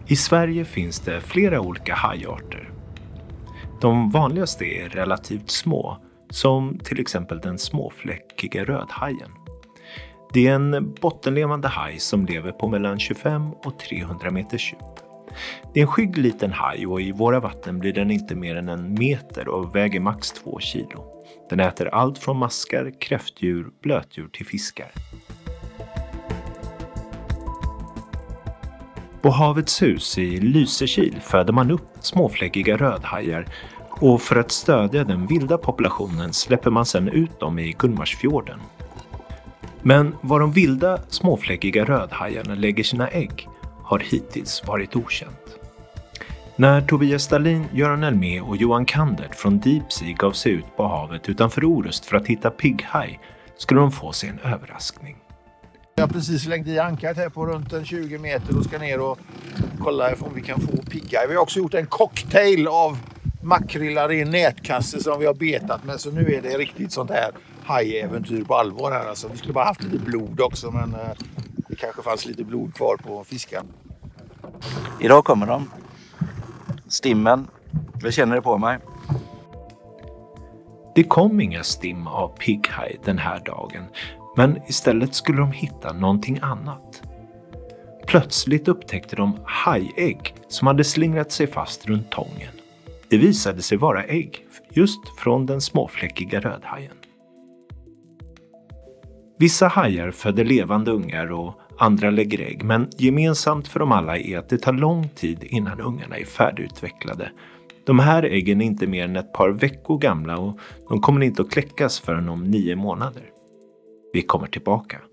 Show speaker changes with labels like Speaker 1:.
Speaker 1: I Sverige finns det flera olika hajarter. De vanligaste är relativt små, som till exempel den småfläckiga rödhajen. Det är en bottenlevande haj som lever på mellan 25 och 300 meters djup. Det är en skygg liten haj och i våra vatten blir den inte mer än 1 meter och väger max 2 kilo. Den äter allt från maskar, kräftdjur, blötdjur till fiskar. På Havets hus i Lysekil föder man upp småfläckiga rödhajar och för att stödja den vilda populationen släpper man sedan ut dem i Gullmarsfjorden. Men var de vilda småfläckiga rödhajarna lägger sina ägg har hittills varit okänt. När Tobias Stalin, Göran Elmé och Johan Kandert från Deep Sea gav sig ut på havet utanför Orust för att hitta pigghaj skulle de få sig en överraskning.
Speaker 2: Jag har precis slängt i ankaret här på runt 20 meter och ska ner och kolla om vi kan få pigghaj. Vi har också gjort en cocktail av makrillar i en nätkasse som vi har betat med, så nu är det riktigt sånt här hajäventyr på allvar här. Alltså, vi skulle bara haft lite blod också, men det kanske fanns lite blod kvar på fisken.
Speaker 3: Idag kommer de. Stimmen. Jag känner det på mig.
Speaker 1: Det kom inga stim av pigghaj den här dagen, men istället skulle de hitta någonting annat. Plötsligt upptäckte de hajägg som hade slingrat sig fast runt tången. Det visade sig vara ägg just från den småfläckiga rödhajen. Vissa hajar föder levande ungar och andra lägger ägg, men gemensamt för dem alla är att det tar lång tid innan ungarna är färdigutvecklade. De här äggen är inte mer än ett par veckor gamla och de kommer inte att kläckas förrän om 9 månader. Vi kommer tillbaka.